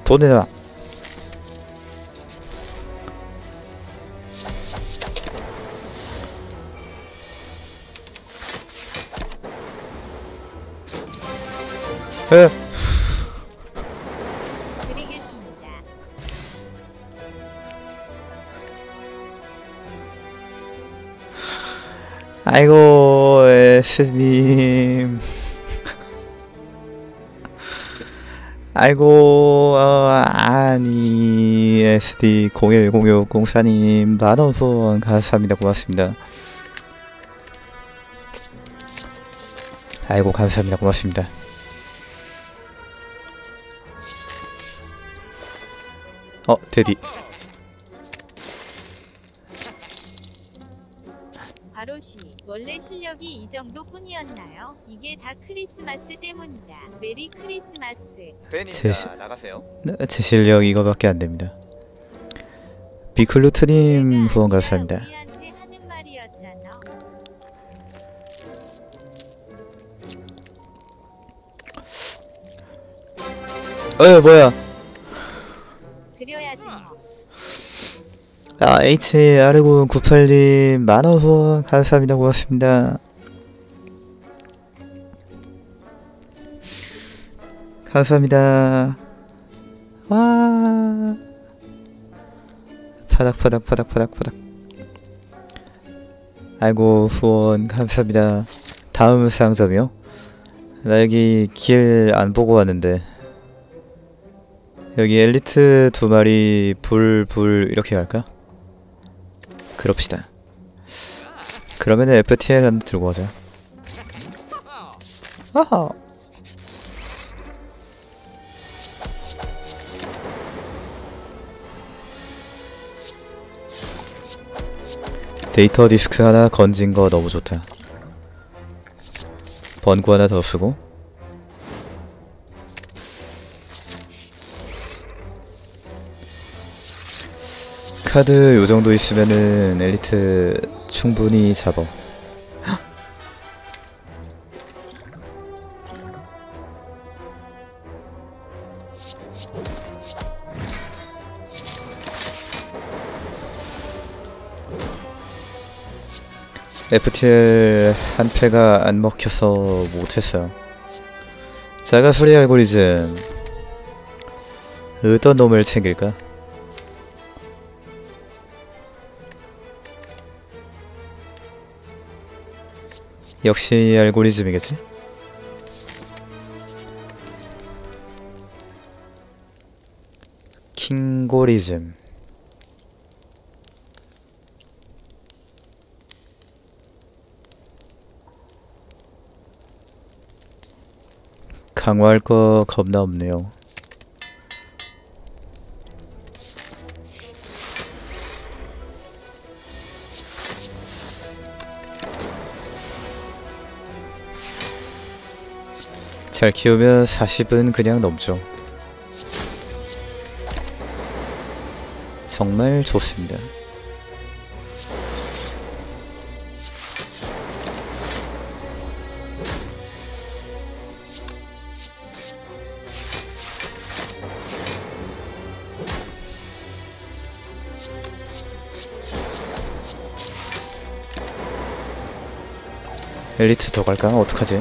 돈 내놔. 에. 드리겠습니다. 아이고 S님. 아이고 아니 SD010604님 만원 후원 감사합니다. 고맙습니다. 아이고 감사합니다. 고맙습니다. 데디. 바로시 원래 실력이 이 정도뿐이었나요? 이게 다 크리스마스 때문이다. 메리 크리스마스. 팬입니다. 나가세요. 제 실력 이거밖에 안 됩니다. 비클루트님 후원 감사합니다. 우리한테 하는 말이었잖아. 뭐야? 그려야지 뭐. HR9098님 만원 후원 감사합니다. 고맙습니다. 감사합니다. 와 파닥. 아이고 후원 감사합니다. 다음 상점이요? 나 여기 길 안 보고 왔는데 여기 엘리트 2마리 불 이렇게 갈까? 그럽시다. 그러면은 FTL 한 대 들고 가자. 아하. 데이터 디스크 하나 건진 거 너무 좋다. 번구 하나 더 쓰고. 카드 요정도 있으면은 엘리트 충분히 잡어. FTL 한 패가 안 먹혀서 못했어요. 자가수리 알고리즘 어떤 놈을 챙길까? 역시 알고리즘이겠지? 킹고리즘. 강화할 거 겁나 없네요. 잘 키우면 40은 그냥 넘죠. 정말 좋습니다. 엘리트 더 갈까? 어떡하지?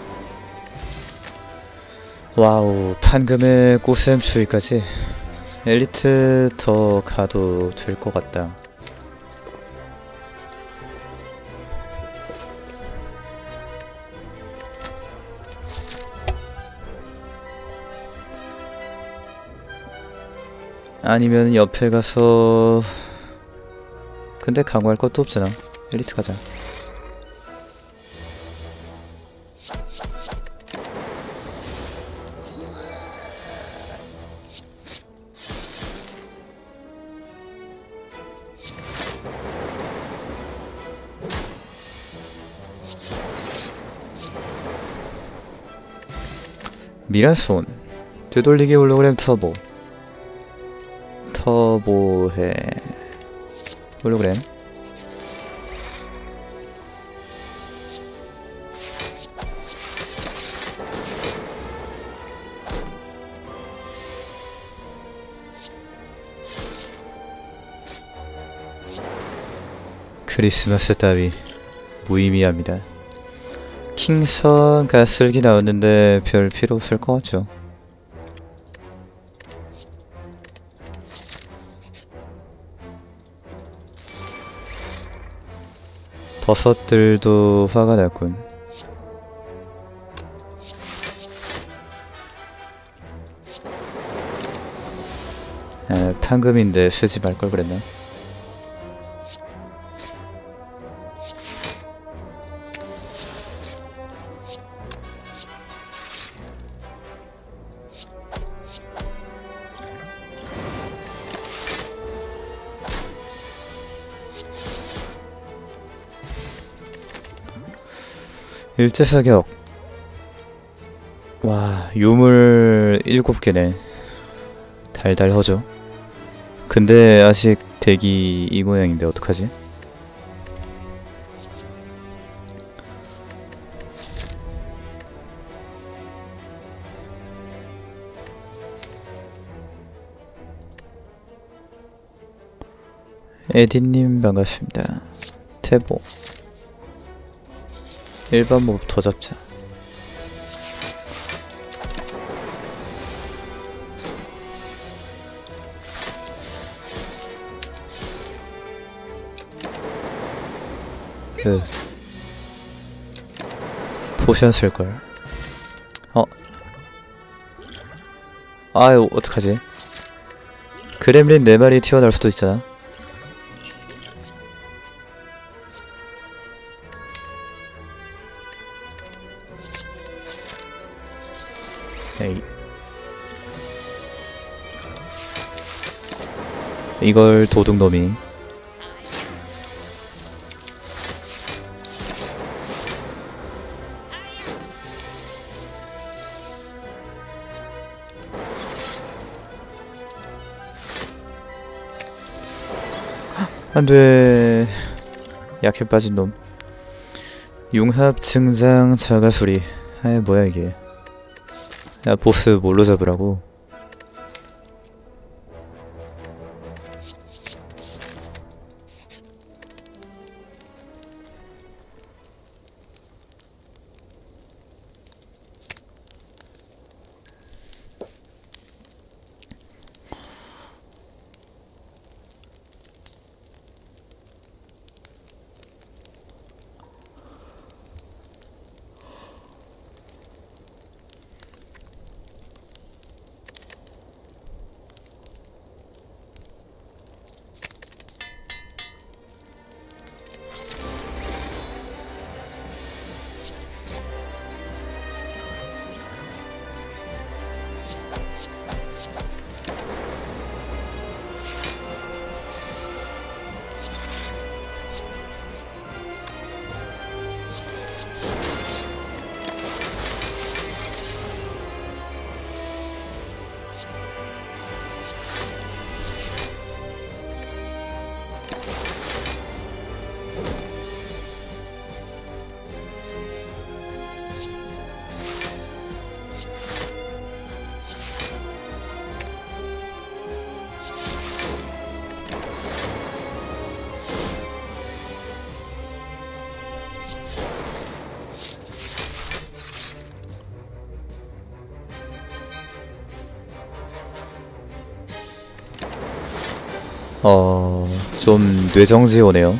와우, 판금에 꽃샘 추위까지. 엘리트 더 가도 될 것 같다. 아니면 옆에 가서 근데 강화할 것도 없잖아. 엘리트 가자. 미라손 되돌리기 홀로그램 터보해 홀로그램. 크리스마스 따위 무의미합니다. 킹선 가슬기 나왔는데 별 필요 없을 것 같죠. 버섯들도 화가 났군. 아, 판금인데 쓰지 말 걸 그랬나? 일제사격. 와, 유물 7개네. 달달하죠. 근데 아직 대기 이 모양인데 어떡하지? 에디님 반갑습니다. 태보. 일반 몹 더 잡자. 포션 쓸걸. 아유, 어떡하지? 그렘린 4마리 튀어나올 수도 있잖아. 에이. 이걸 도둑놈이. 안돼. 약해 빠진 놈. 융합 증상 자가수리. 아이 뭐야 이게. 야 보스 뭘로 잡으라고. 좀 뇌정지 오네요.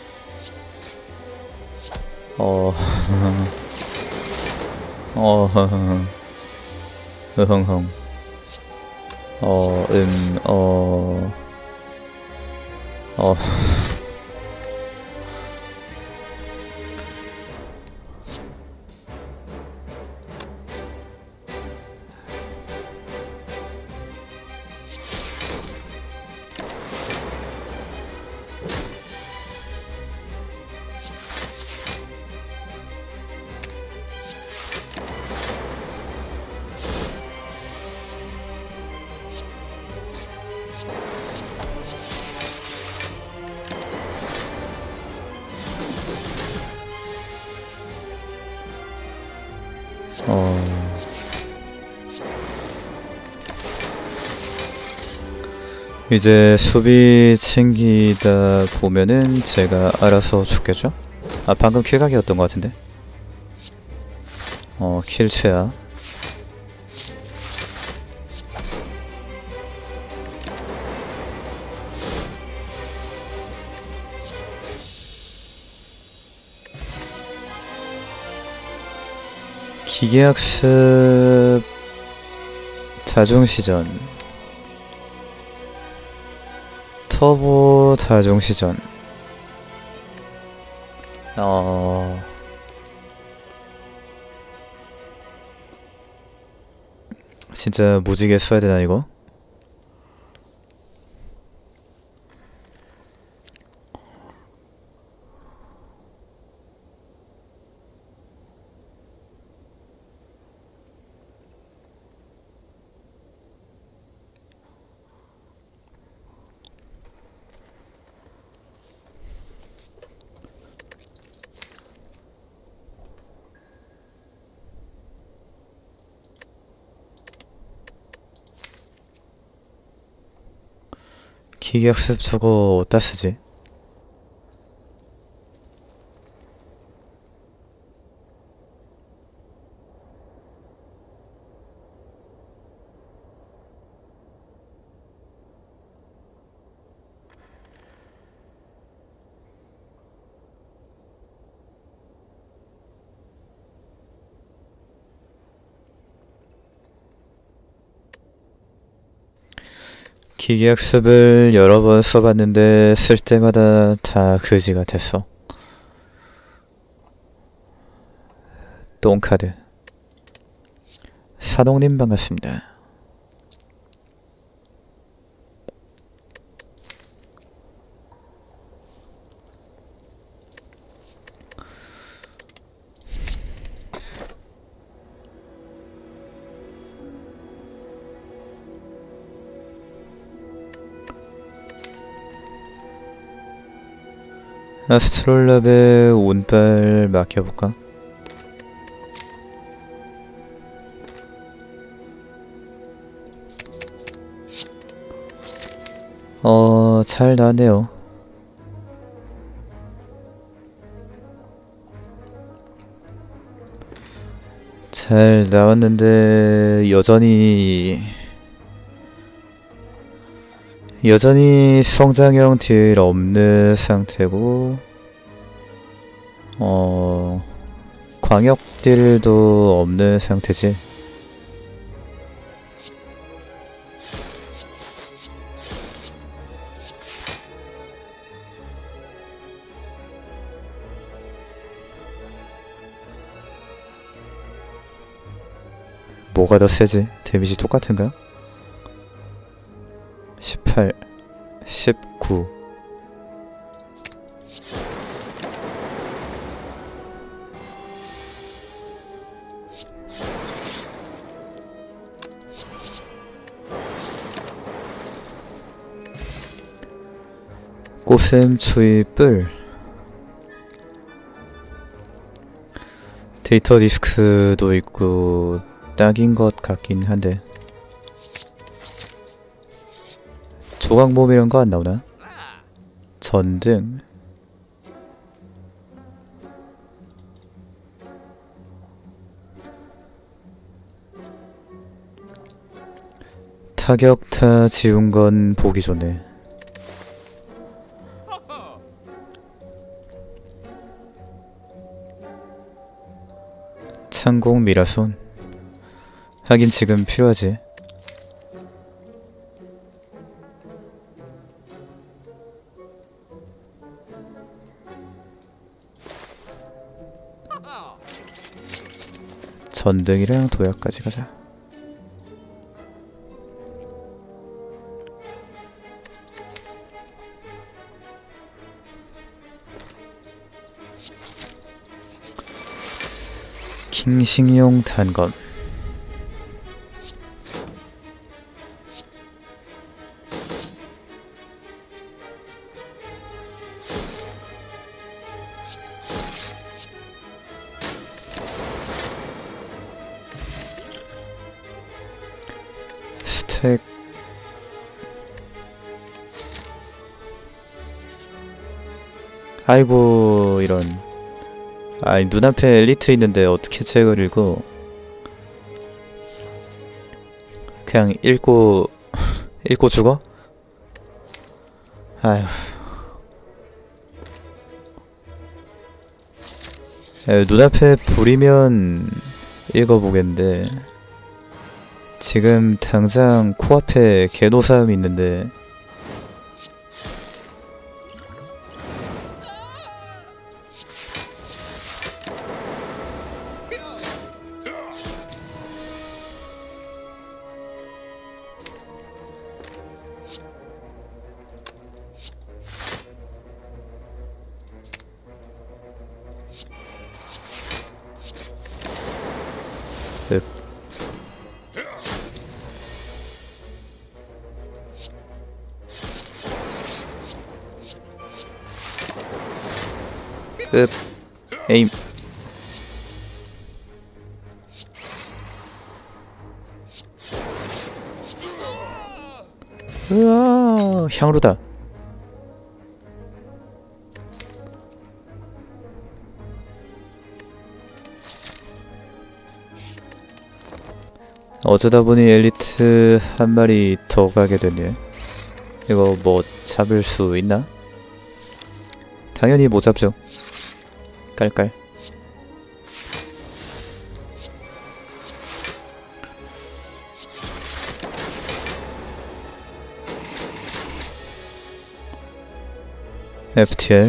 으흥흥. 이제 수비 챙기다 보면은 제가 알아서 죽겠죠? 아, 방금 킬각이었던 것 같은데. 킬 최야. 기계학습 다중시전, 터보 다중시전. 진짜 무지개 써야 되나 이거? 기계학습 저거 어디다 쓰지? 기계학습을 여러 번 써봤는데 쓸 때마다 다 그지 같았어. 똥카드. 사동님 반갑습니다. 아스트롤lab의 운빨 맡겨볼까? 잘 나왔네요. 잘 나왔는데 여전히 성장형 딜 없는 상태고, 광역 딜도 없는 상태지. 뭐가 더 세지? 데미지 똑같은가? 18, 19. 꽃샘 추입을 데이터 디스크도 있고 딱인 것 같긴 한데, 조각몸 이런 거 안 나오나? 전등. 타격타 지운 건 보기 좋네. 창공 미라손. 하긴 지금 필요하지. 전등이랑 도약까지 가자. 킹싱용 단검. 스택 아이고 이런. 아이 눈앞에 엘리트 있는데 어떻게 책을 읽어. 그냥 읽고 읽고 죽어? 아휴. 눈앞에 불이면 읽어보겠는데 지금 당장 코앞에 개노사음이 있는데 끝. 에임. 으아, 향로다. 어쩌다 보니 엘리트 한 마리 더 가게 됐네. 이거 뭐 잡을 수 있나? 당연히 못 잡죠. 깔깔. FTL.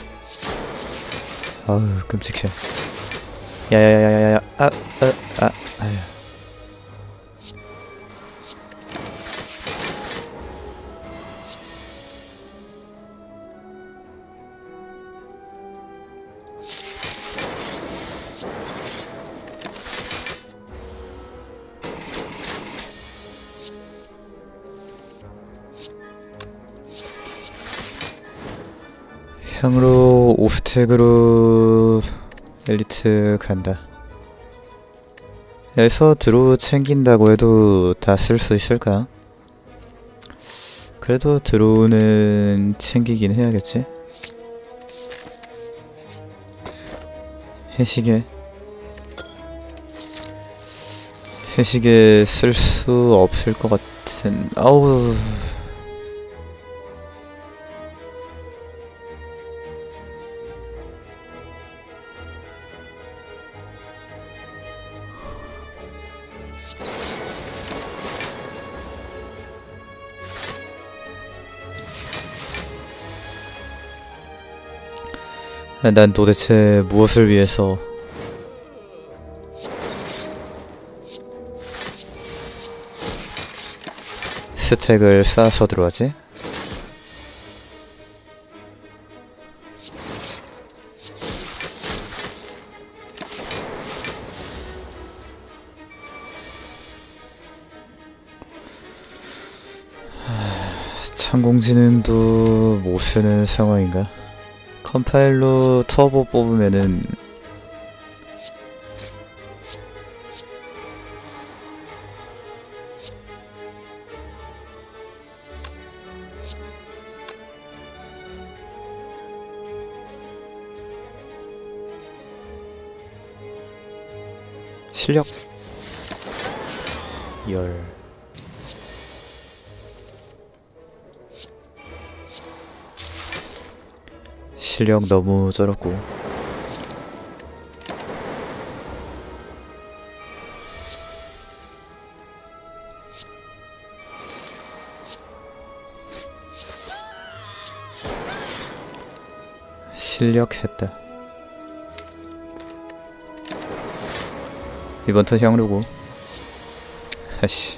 아우 끔찍해. 야야야야야야. 아유. 향으로 5스택으로 엘리트 간다. 여기서 드로우 챙긴다고 해도 다 쓸 수 있을까? 그래도 드로우는 챙기긴 해야겠지? 해시계 쓸 수 없을 것 같은. 아우. 난 도대체 무엇을 위해서 스택을 쌓아서 들어가지? 창공지능도 못쓰는 상황인가? 컴파일러 터보 뽑으면은 실력 열 실력 너무 쩔었고 실력했다. 이번 턴 향루고 아씨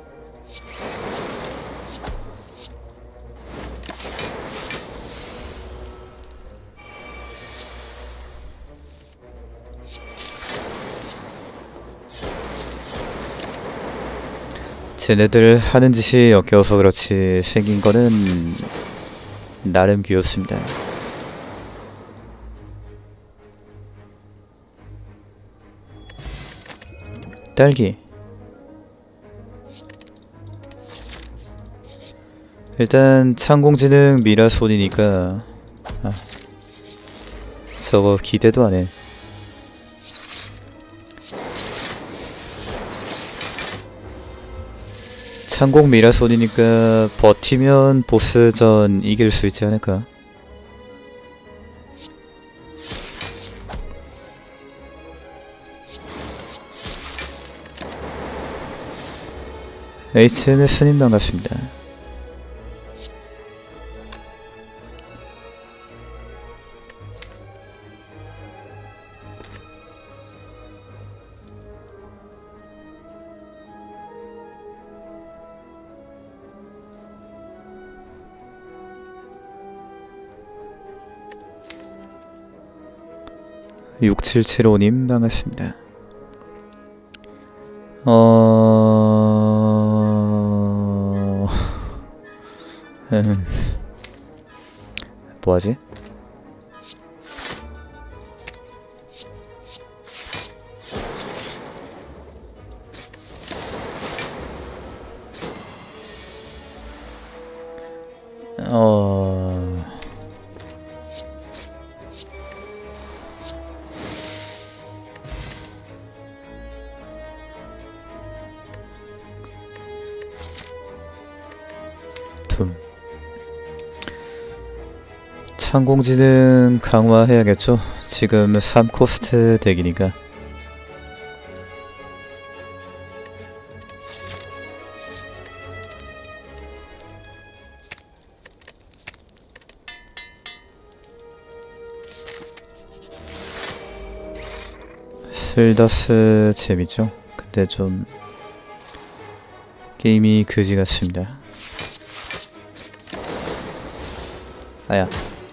쟤네들 하는 짓이 역겨워서 그렇지 생긴 거는 나름 귀엽습니다. 딸기 일단 창공지능 미라손이니까 저거 기대도 안 해. 창공 미라손이니까 버티면 보스전 이길 수 있지 않을까? HMS님 반갑습니다. (6775님) 반갑습니다. 뭐하지? 항공지능 강화해야겠죠? 지금 3코스트 덱이니까. 슬더스 재밌죠? 근데 좀 게임이 그지 같습니다. 아야.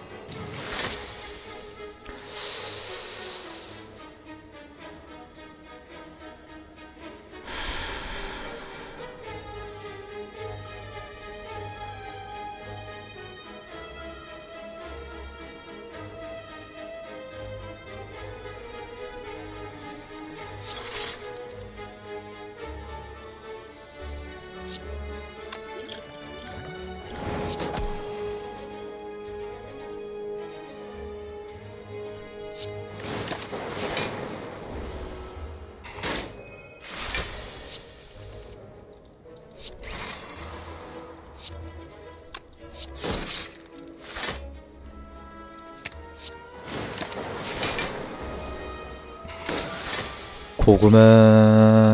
고구마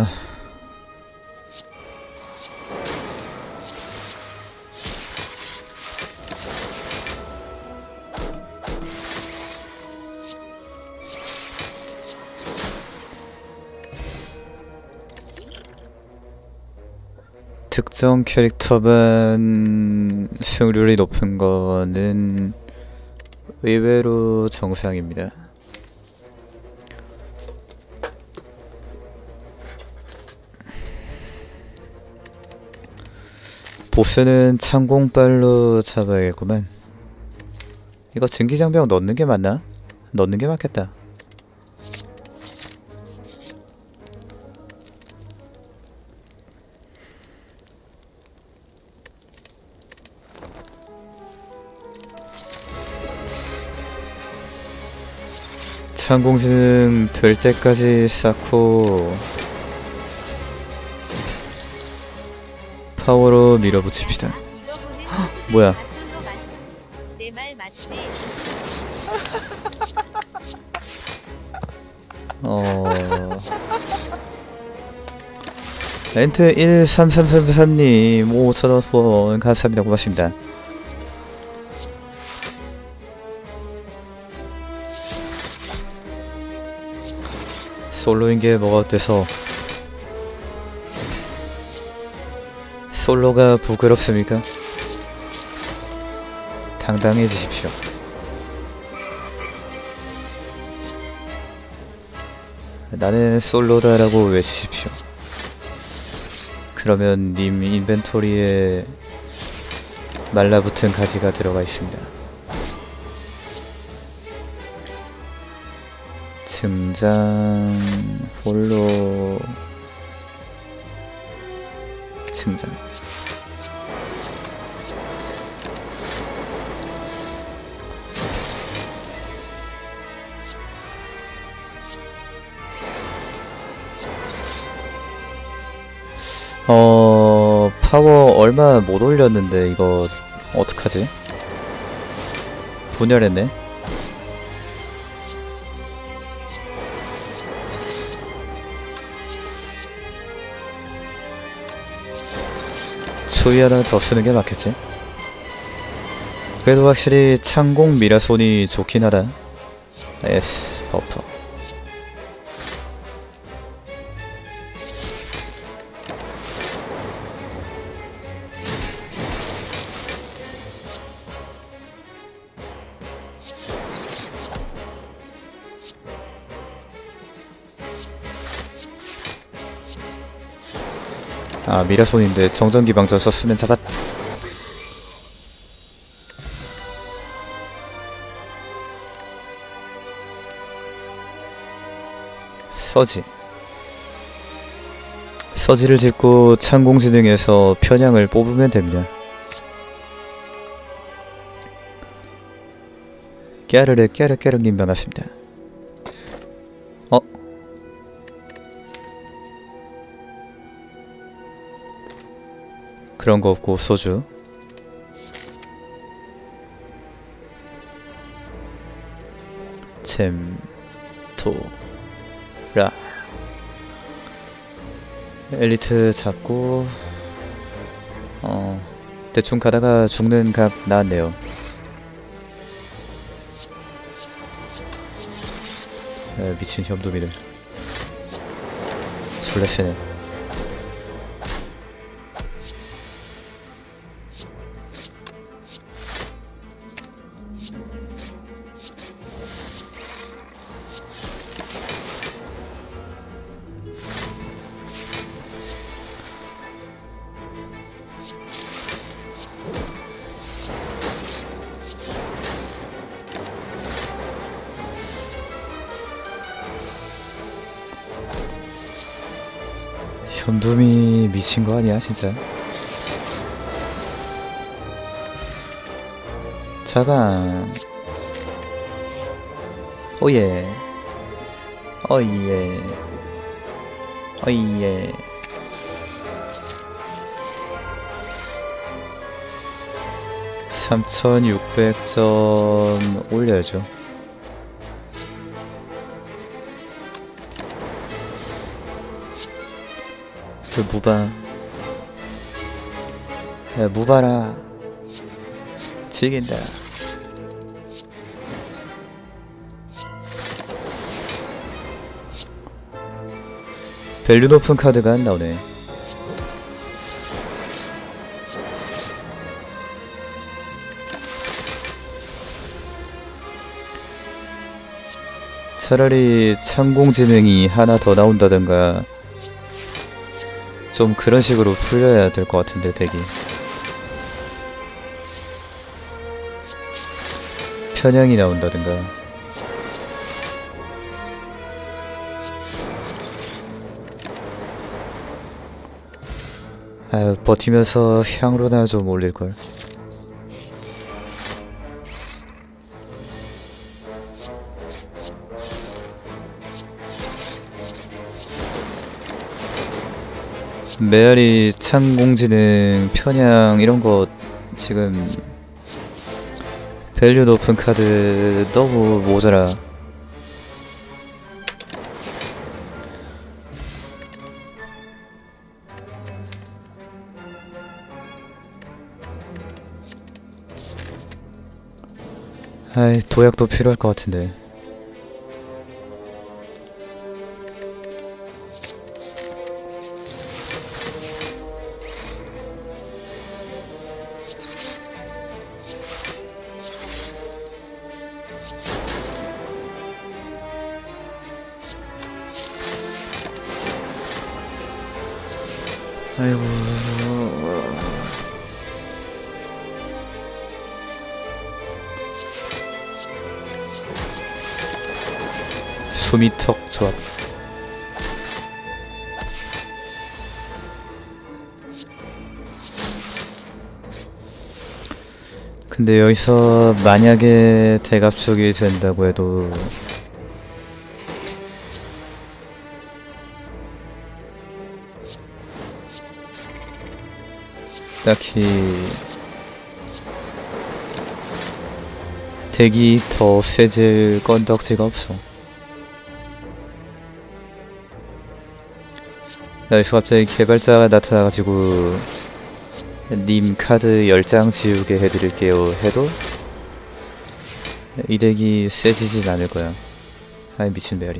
특정 캐릭터만 승률이 높은 거는 의외로 정상입니다. 보스는 창공빨로 잡아야겠구만. 이거 증기장벽 넣는 게 맞나? 넣는 게 맞겠다. 창공지능 될 때까지 쌓고 파워로 밀어붙입시다. 뭐야? 내 말 맞지? 렌트 13333님 5,000원 감사합니다. 고맙습니다. 솔로인 게 뭐가 어때서 솔로가 부끄럽습니까? 당당해지십시오. 나는 솔로다라고 외치십시오. 그러면 님 인벤토리에 말라붙은 가지가 들어가 있습니다. 증장 홀로 증장 파워 얼마 못 올렸는데 이거 어떡하지? 분열했네. 추위 하나 더 쓰는 게 맞겠지? 그래도 확실히 창공 미라손이 좋긴 하다. 에스 버퍼. 아, 미라손인데 정전기 방전 썼으면 잡았. 서지를 짓고 창공지능에서 편향을 뽑으면 됩니다. 깨르르님 반갑습니다. 그런 거 없고 소주. 챔토라. 엘리트 잡고 대충 가다가 죽는 각 나왔네요. 미친 현도미들 졸라 세네. 현둠이 미친 거 아니야 진짜. 자방. 오예. 어이예. 어이예. (3600점) 올려야죠. 그 무바. 야 무바라 지긴다. 밸류 높은 카드가 안 나오네. 차라리 창공지능이 하나 더 나온다던가 좀 그런 식으로 풀려야 될 것 같은데 덱이. 편향이 나온다든가. 아유 버티면서 향로나 좀 올릴걸. 메아리 창공지능 편향 이런거 지금 밸류 높은 카드 너무 모자라. 아이 도약도 필요할 것 같은데. 아이고. 숨이 턱 조합. 근데 여기서 만약에 대갑축이 된다고 해도 딱히 덱이 더 세질 건덕지가 없어. 여기서 갑자기 개발자가 나타나가지고 님 카드 10장 지우게 해드릴게요 해도 이 덱이 세지진 않을 거야. 아이 미친 메아리.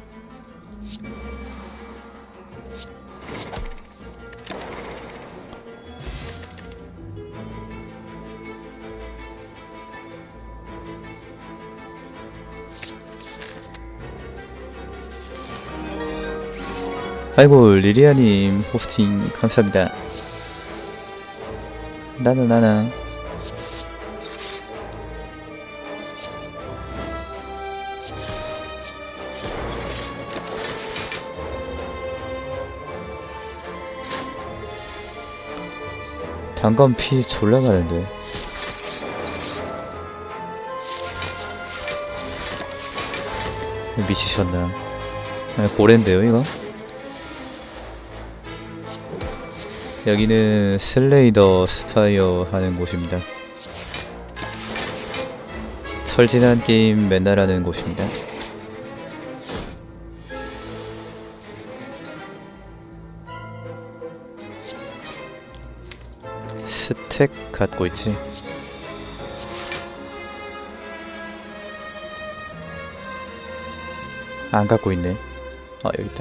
아이고 리리아님 호스팅 감사합니다. 나나 단검 피 졸라 많은데. 미치셨나? 아니, 고랜데요 이거? 여기는 슬레이더 스파이어 하는 곳입니다. 철진한 게임 맨날 하는 곳입니다. 스택 갖고 있지. 안 갖고 있네. 여기 있다.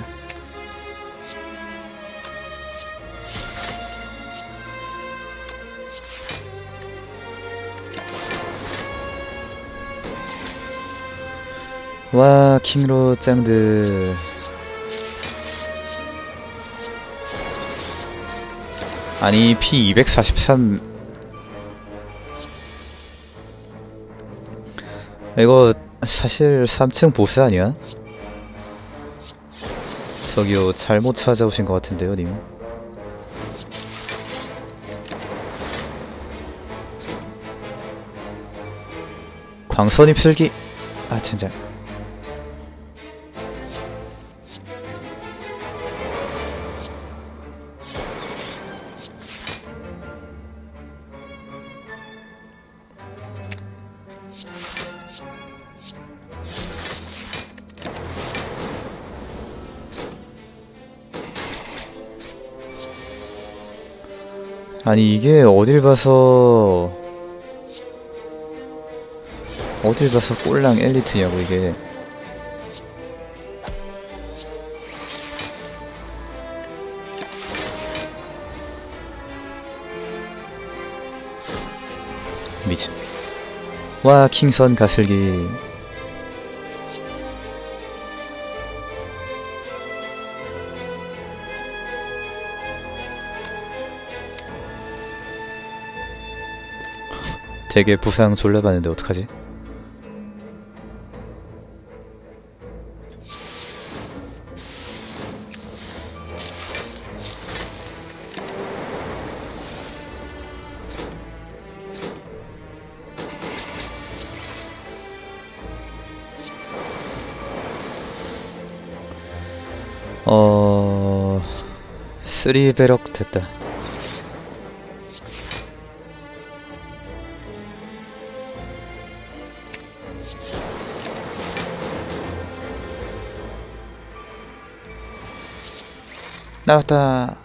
와 킹로 짱들. 아니 P 243 이거 사실 3층 보스 아니야? 저기요 잘못 찾아오신 것 같은데요 님. 광선 입술기. 아 젠장. 아니 이게 어딜 봐서 꼴랑 엘리트냐고 이게. 미친. 와 킹선 가슬기. 되게 부상 졸라 받는데 어떡하지? 쓰리베럭 됐다. 나왔다.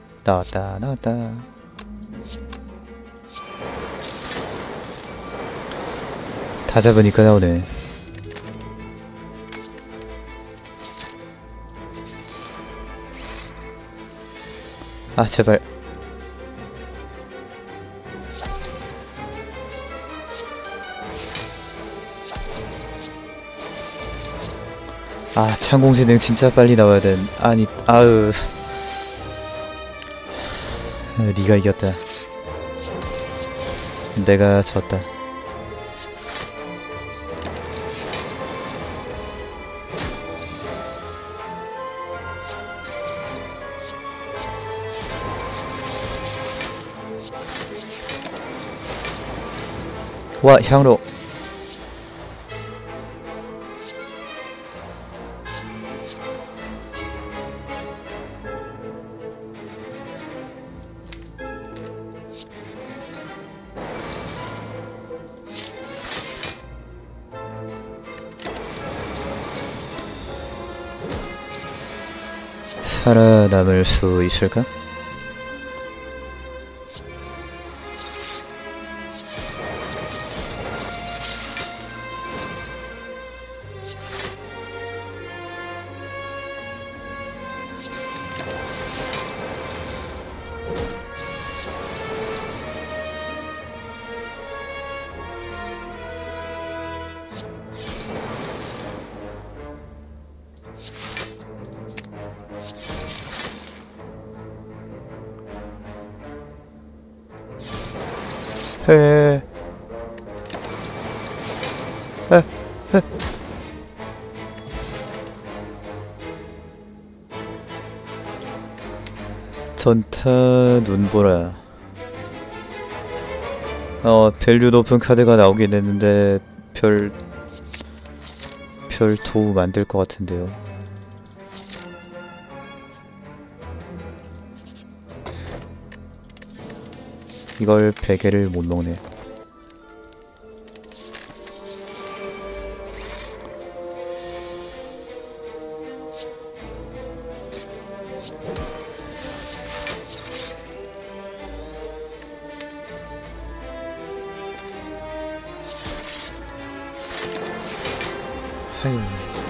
다 잡으니까 나오네. 아 제발. 아 창공지능 진짜 빨리 나와야 된. 아니 아으. 네가 이겼다. 내가 졌다. 와 향로. 살아남을 수 있을까? 해. 전타 눈보라. 밸류 높은 카드가 나오긴 했는데 별 도움 안 될 것 같은데요. 이걸 베개를 못 먹네. 하이.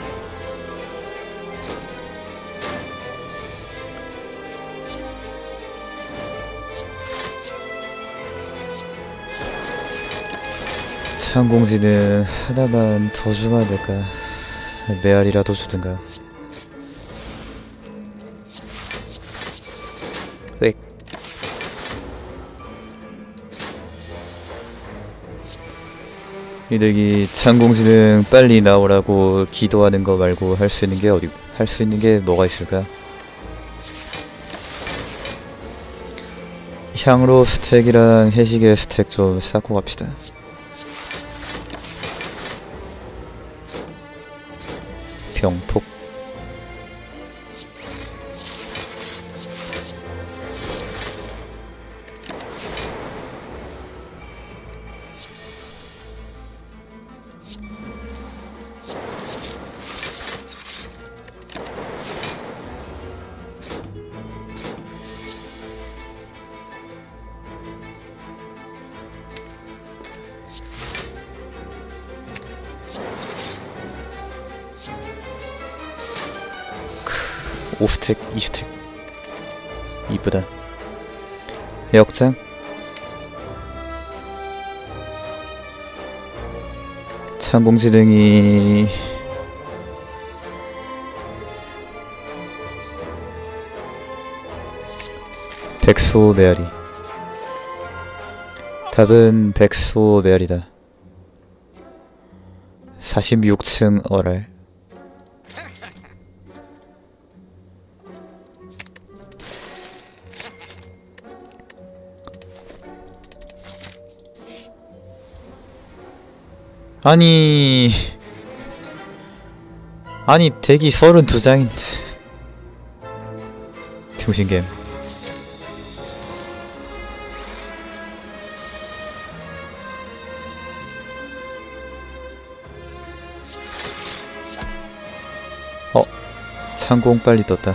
항공지는 하나만 더 주면 안 될까? 메아리라도 주든가. 왜? 이들이 창공지능 빨리 나오라고 기도하는 거 말고 할 수 있는 게 할 수 있는 게 뭐가 있을까? 향로 스택이랑 해시계 스택 좀 쌓고 갑시다. 병폭. 오스택, 2스택 이쁘다. 역장 창공지능이 백소 메아리. 답은 백소 메아리다. 46층 어랄. 아니 덱이 32장인데 병신겜. 창공 빨리 떴다.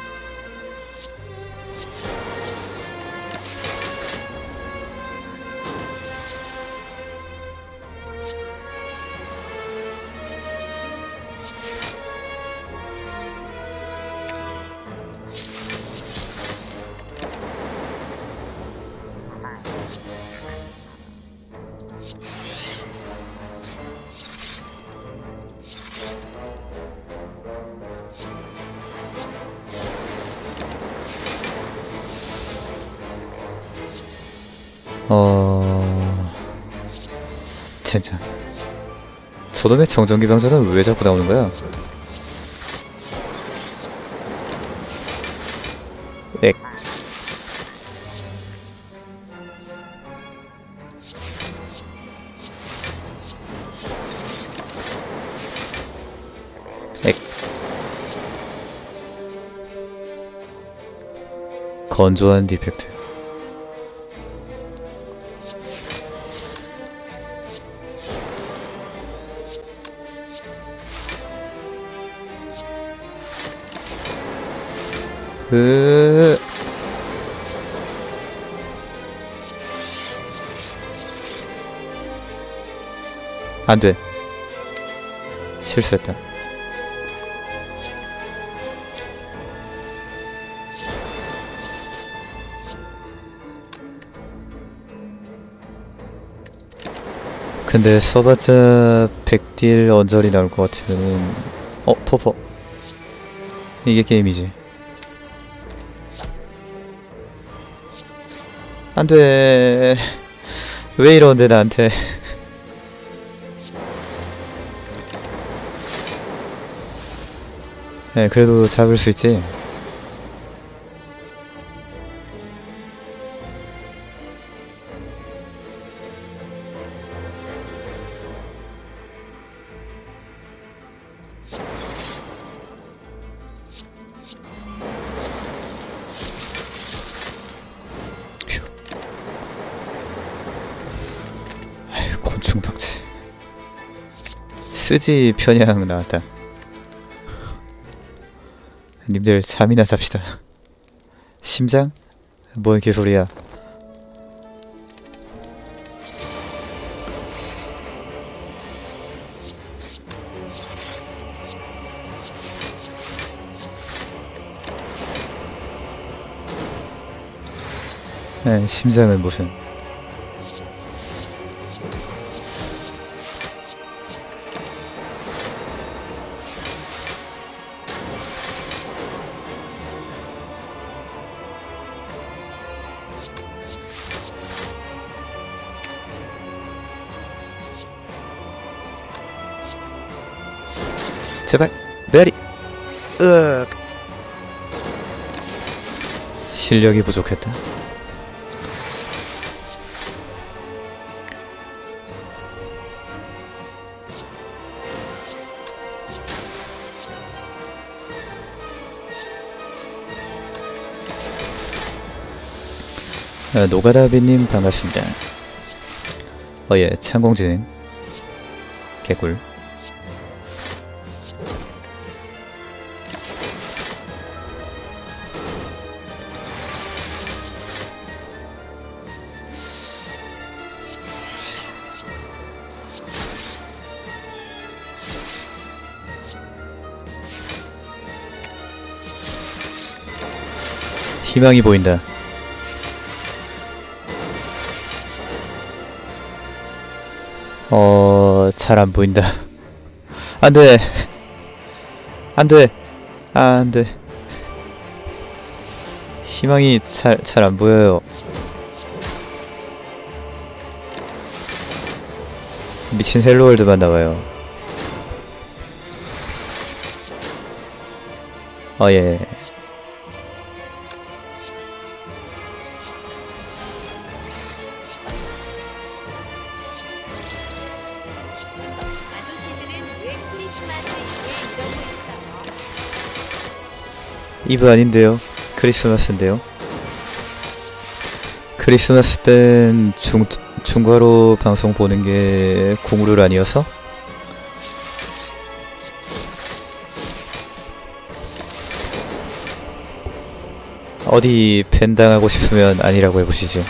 젠장. 저놈의 정전기 병자는 왜 자꾸 나오는 거야? 엑. 엑. 건조한 디펙트. 으 안돼. 실수했다. 근데 써봤자 100딜 언저리 나올 것 같으면은 퍼퍼 이게 게임이지. 안돼. 왜 이러는데 나한테. 네, 그래도 잡을 수 있지. 휴. 아유, 곤충박치. 쓰지 편향 나왔다. 님들 잠이나 잡시다. 심장? 뭔 개소리야. 네, 심장은 무슨. 제발 메리. 실력이 부족했다. 노가다비님 반갑습니다. 예, 창공진 개꿀. 희망이 보인다. 잘 안 보인다. 안 돼. 안 돼. 안 돼. 희망이 잘 안 보여요. 미친 헬로월드만 나와요. 예. 이브 아닌데요. 크리스마스인데요. 크리스마스 땐 중과로 방송 보는 게 국룰 아니어서? 어디 밴 당하고 싶으면 아니라고 해보시죠.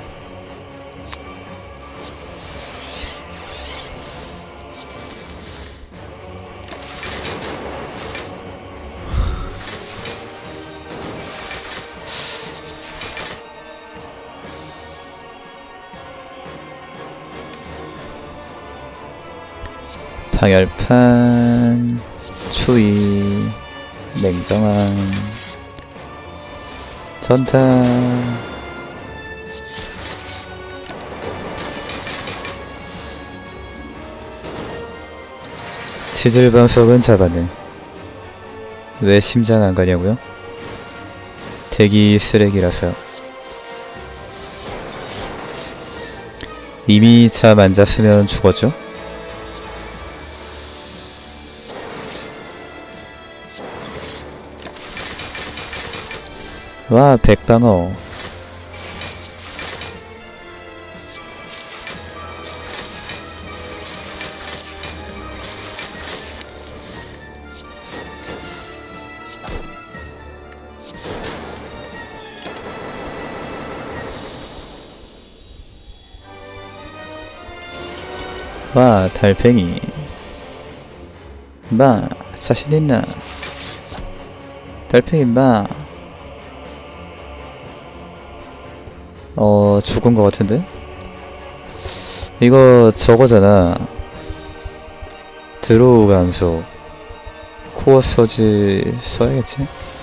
방열판, 추위, 냉정한, 전타. 치질방석은 잡았네. 왜 심장 안 가냐고요? 대기 쓰레기라서요. 이미 잠 안 잤으면 죽었죠? 와, 백방어. 와 달팽이 마 자신있나 달팽이 마 죽은 것 같은데? 이거 저거잖아 드로우 감소 코어 서지 써야겠지?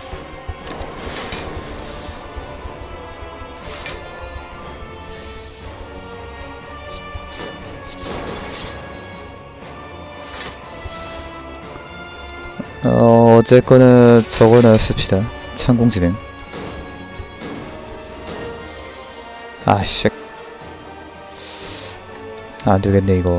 어쨌거나 적어놔 씁시다. 창공지능. 아씨. 안되겠네 이거.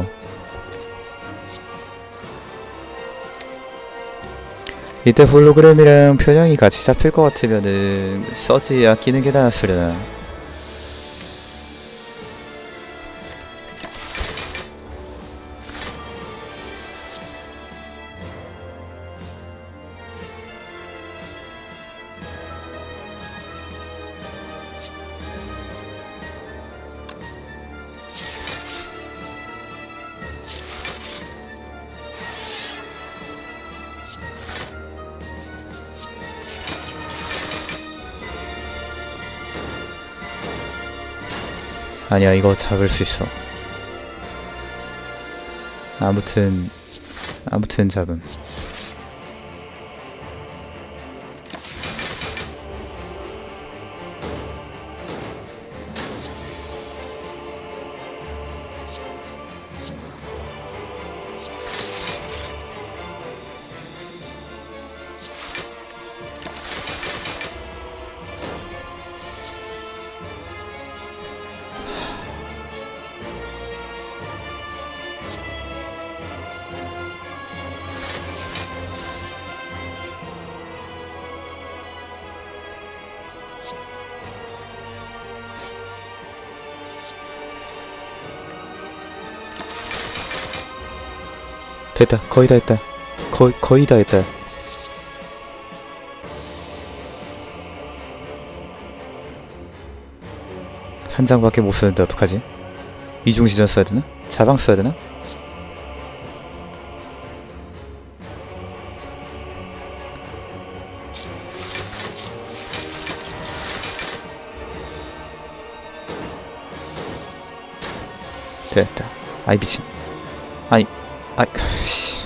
이때 홀로그램이랑 표정이 같이 잡힐 것 같으면은 서지 아끼는 게 나았으려나. 아니야 이거 잡을 수 있어. 아무튼 잡음. 됐다. 거의 다 했다. 거의 다 했다. 한 장밖에 못 쓰는데 어떡하지? 이중시전 써야 되나? 자방 써야 되나? 됐다. 아이 미친. 아이 씨.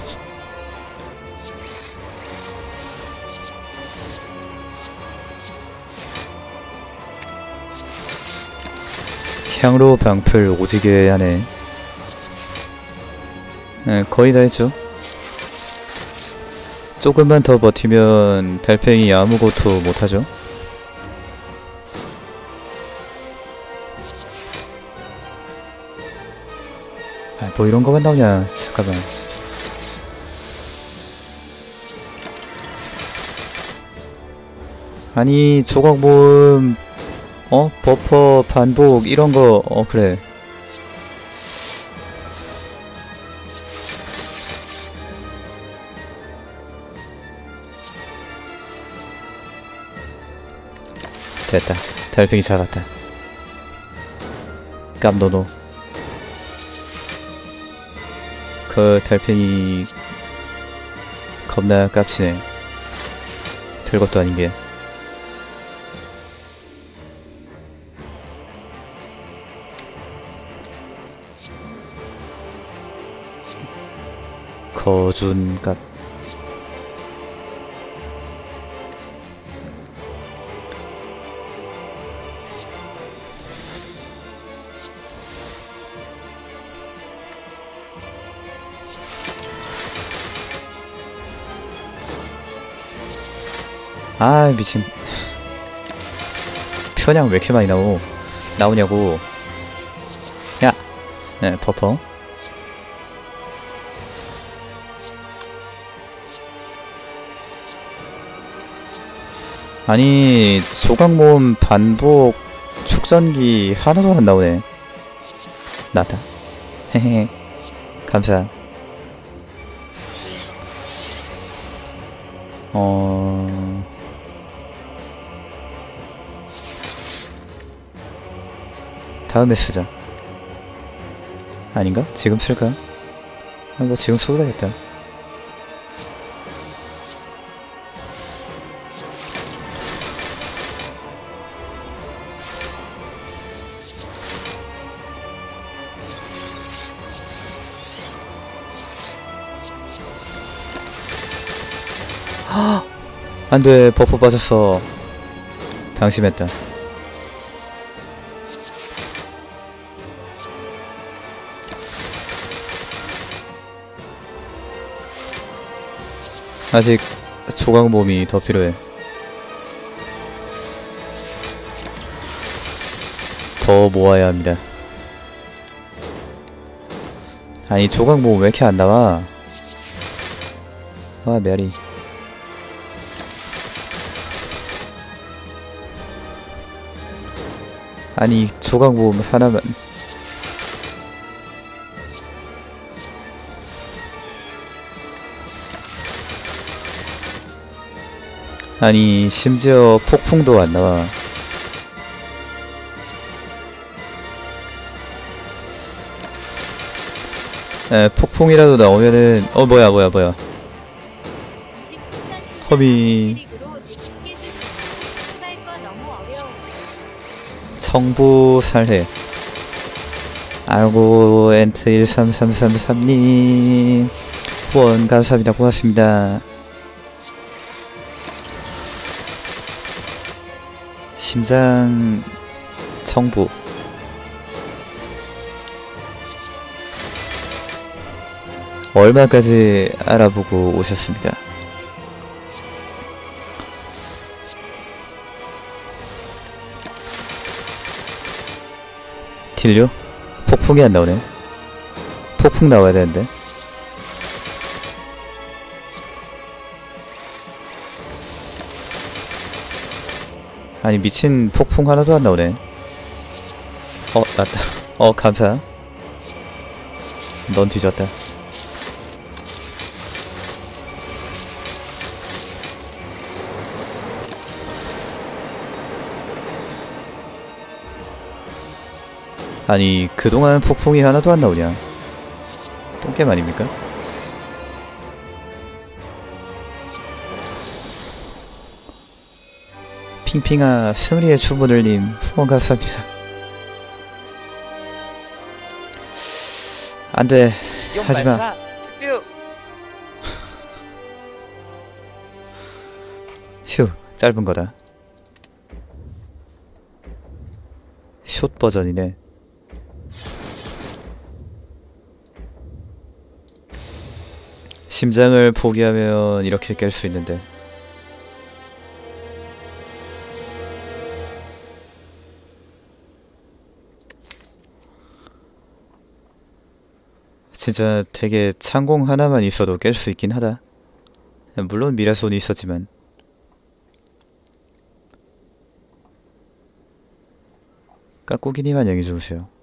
향로 방풀 오지게 하네. 거의 다 했죠. 조금만 더 버티면 달팽이 아무것도 못하죠. 뭐 이런 거만 나오냐. 잠깐만. 아니 조각 모음 버퍼 반복 이런 거 그래. 됐다. 달팽이 잡았다. 깜노노. 그 달팽이 겁나 깝치네. 별것도 아닌게. 거준값. 아 미친. 편향 왜 이렇게 많이 나오냐고. 야, 네 퍼퍼. 아니 조각 모음 반복 축전기 하나도 안 나오네. 나다. 헤헤. 감사. 다음에 쓰자. 아닌가? 지금 쓸까? 뭐 지금 써도 되겠다. 안돼, 버프 빠졌어. 방심했다. 아직 조각 몸이 더 필요해. 더 모아야 합니다. 아니 조각 몸 왜 이렇게 안 나와? 아 메리. 아니 조각 모음 하나만. 아니 심지어 폭풍도 안 나와. 에, 폭풍이라도 나오면은 뭐야 허미 청부 살해. 아이고 엔트 13333님 후원 감사합니다. 고맙습니다. 심장 청부 얼마까지 알아보고 오셨습니다. 딜료? 폭풍이 안 나오네. 폭풍 나와야 되는데. 아니 미친 폭풍 하나도 안 나오네. 나왔다. 감사. 넌 뒤졌다. 아니 그동안 폭풍이 하나도 안 나오냐. 똥겜 아닙니까? 핑핑아 승리의 주문을님 후원 감사합니다. 안돼 하지마. 휴 짧은 거다. 숏 버전이네. 심장을 포기하면 이렇게 깰 수 있는데. 진짜 되게 창공 하나만 있어도 깰 수 있긴 하다. 물론 미라손이 있었지만. 까꾸기님 안녕히 주무세요.